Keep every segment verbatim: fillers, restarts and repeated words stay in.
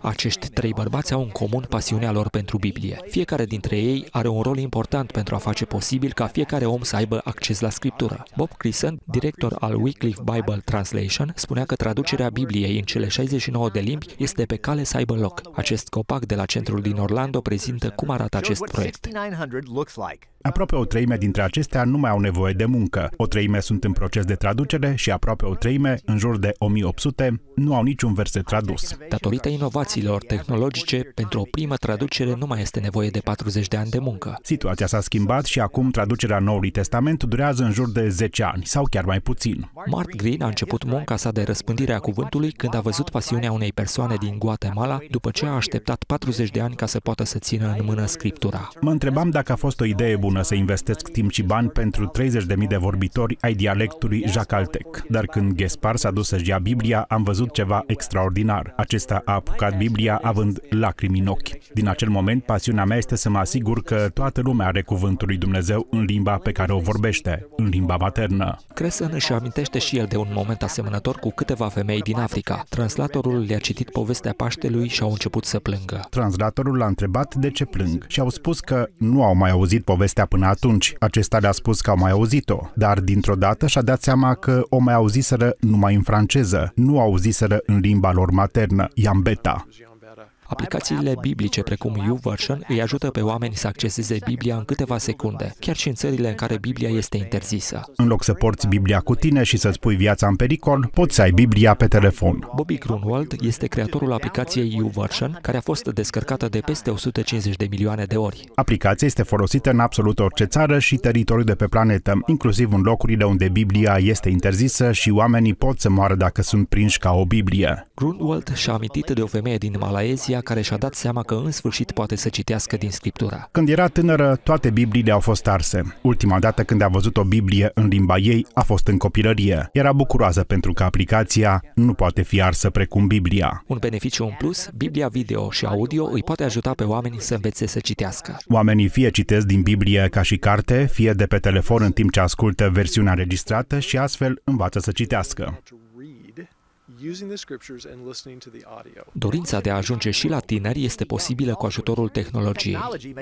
Acești trei bărbați au în comun pasiunea lor pentru Biblie. Fiecare dintre ei are un rol important pentru a face posibil ca fiecare om să aibă acces la Scriptură. Bob Creason, director al Wycliffe Bible Translation, spunea că traducerea Bibliei în cele șaizeci și nouă de limbi este pe cale să aibă loc. Acest copac de la centrul din Orlando prezintă cum arată acest proiect. Aproape o treime dintre acestea nu mai au nevoie de muncă. O treime sunt în proces de traducere și aproape o treime, în jur de o mie opt sute, nu au niciun verset tradus. Datorită inovațiilor tehnologice, pentru o primă traducere nu mai este nevoie de patruzeci de ani de muncă. Situația s-a schimbat și acum traducerea Noului Testament durează în jur de zece ani sau chiar mai puțin. Mark Green a început munca sa de răspândire a cuvântului când a văzut pasiunea unei persoane din Guatemala după ce a așteptat patruzeci de ani ca să poată să țină în mână Scriptura. Mă întrebam dacă a fost o idee bună să investesc timp și bani pentru treizeci de mii de vorbitori ai dialectului jacaltec. Dar când Gaspar s-a dus să-și ia Biblia, am văzut ceva extraordinar. Acesta a apucat Biblia având lacrimi în ochi. Din acel moment, pasiunea mea este să mă asigur că toată lumea are cuvântul lui Dumnezeu în limba pe care o vorbește, în limba maternă. Creason își amintește și el de un moment asemănător cu câteva femei din Africa. Translatorul le-a citit povestea Paștelui și au început să plângă. Translatorul l-a întrebat de ce plâng și au spus că nu au mai auzit povestea până atunci. Acesta le-a spus că au mai auzit-o, dar dintr-o dată și-a dat seama că o mai auziseră numai în franceză, nu auziseră în limba lor maternă, Yambeta. Aplicațiile biblice precum YouVersion îi ajută pe oameni să acceseze Biblia în câteva secunde, chiar și în țările în care Biblia este interzisă. În loc să porți Biblia cu tine și să-ți pui viața în pericol, poți să ai Biblia pe telefon. Bobby Grunwald este creatorul aplicației YouVersion, care a fost descărcată de peste o sută cincizeci de milioane de ori. Aplicația este folosită în absolut orice țară și teritoriu de pe planetă, inclusiv în locurile unde Biblia este interzisă și oamenii pot să moară dacă sunt prinși ca o Biblie. Grunwald și-a amintit de o femeie din Malaezia care și-a dat seama că în sfârșit poate să citească din Scriptura. Când era tânără, toate Bibliile au fost arse. Ultima dată când a văzut o Biblie în limba ei a fost în copilărie. Era bucuroasă pentru că aplicația nu poate fi arsă precum Biblia. Un beneficiu în plus, Biblia video și audio îi poate ajuta pe oameni să învețe să citească. Oamenii fie citesc din Biblie ca și carte, fie de pe telefon în timp ce ascultă versiunea înregistrată și astfel învață să citească. Dorința de a ajunge și la tineri este posibilă cu ajutorul tehnologiei.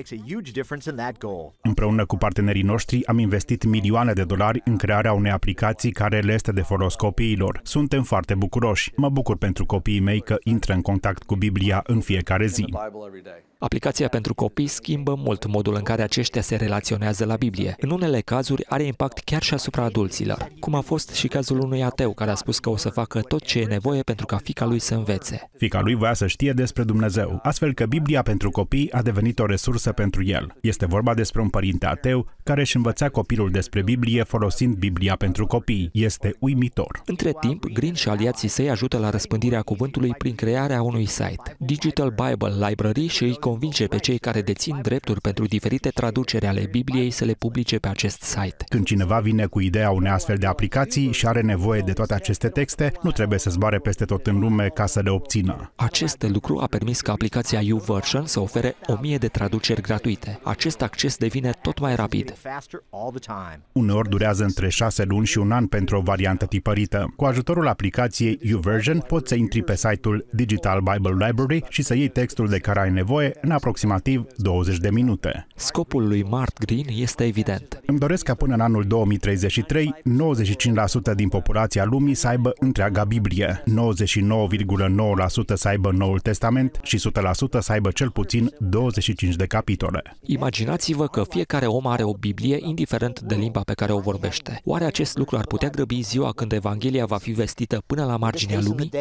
Împreună cu partenerii noștri am investit milioane de dolari în crearea unei aplicații care le este de folos copiilor. Suntem foarte bucuroși. Mă bucur pentru copiii mei că intră în contact cu Biblia în fiecare zi. Aplicația pentru copii schimbă mult modul în care aceștia se relaționează la Biblie. În unele cazuri are impact chiar și asupra adulților, cum a fost și cazul unui ateu care a spus că o să facă tot ce e nevoie pentru ca fiica lui să învețe. Fiica lui voia să știe despre Dumnezeu, astfel că Biblia pentru copii a devenit o resursă pentru el. Este vorba despre un părinte ateu care își învăța copilul despre Biblie folosind Biblia pentru copii. Este uimitor. Între timp, Green și aliații săi ajută la răspândirea cuvântului prin crearea unui site, Digital Bible Library, și îi convinge pe cei care dețin drepturi pentru diferite traduceri ale Bibliei să le publice pe acest site. Când cineva vine cu ideea unei astfel de aplicații și are nevoie de toate aceste texte, nu trebuie să zboare peste tot în lume ca să le obțină. Acest lucru a permis ca aplicația YouVersion să ofere o mie de traduceri gratuite. Acest acces devine tot mai rapid. Uneori durează între șase luni și un an pentru o variantă tipărită. Cu ajutorul aplicației YouVersion poți să intri pe site-ul Digital Bible Library și să iei textul de care ai nevoie în aproximativ douăzeci de minute. Scopul lui Mark Green este evident. Îmi doresc ca până în anul două mii treizeci și trei, nouăzeci și cinci la sută din populația lumii să aibă întreaga Biblie, nouăzeci și nouă virgulă nouă la sută să aibă Noul Testament și o sută la sută să aibă cel puțin douăzeci și cinci de capitole. Imaginați-vă că fiecare om are o Biblie, indiferent de limba pe care o vorbește. Oare acest lucru ar putea grăbi ziua când Evanghelia va fi vestită până la marginea lumii?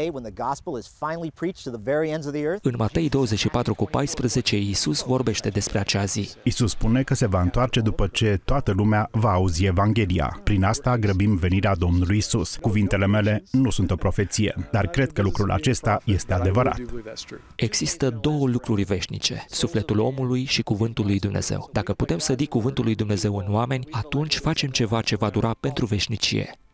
În Matei douăzeci și patru cu paisprezece, Iisus vorbește despre acea zi. Iisus spune că se va întoarce după ce toată lumea va auzi Evanghelia. Prin asta grăbim venirea Domnului Iisus. Cuvintele mele nu sunt o profeție, dar cred că lucrul acesta este adevărat. Există două lucruri veșnice, sufletul omului și cuvântul lui Dumnezeu. Dacă putem sădi cuvântul lui Dumnezeu în oameni, atunci facem ceva ce va dura pentru veșnicie.